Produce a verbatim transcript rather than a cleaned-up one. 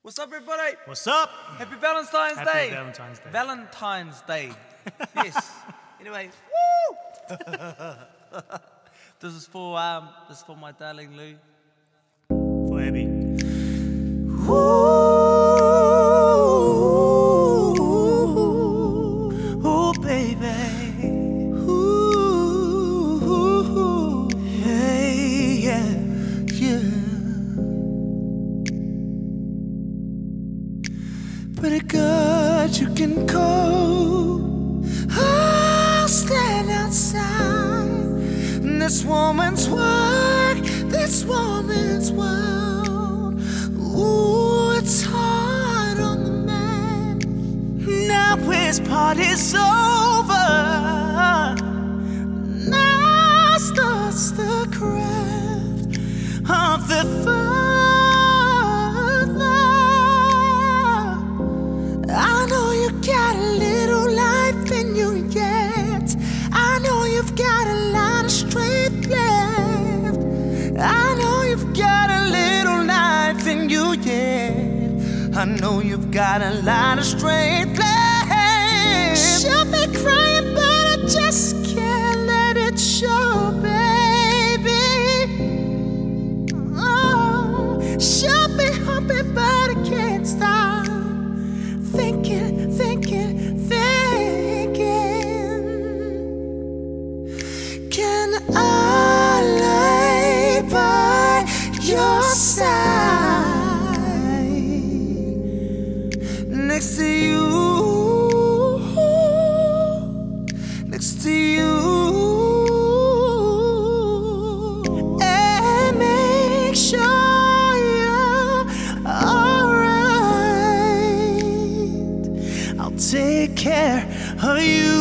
What's up, everybody? What's up? Happy Valentine's Happy Day. Valentine's Day. Valentine's Day. Yes. Anyway, woo! This is for um, this is for my darling Lou. For Abby. Ooh, ooh, baby. Ooh, hey, yeah, yeah. Pretty good, you can go. I'll stand outside. This woman's work, this woman's world. Ooh, it's hard on the man. Now his party's over. Now starts the craft of the father. I know you got a little life in you yet. I know you've got a lot of strength left. I know you've got a little life in you yet. I know you've got a lot of strength left. She'll be crying, but I just can't let it show, baby. Oh, she'll be hoping, but I can't stop thinking, thinking, thinking. Can I lay by your side next to you, next to you, and make sure you're alright? I'll take care of you.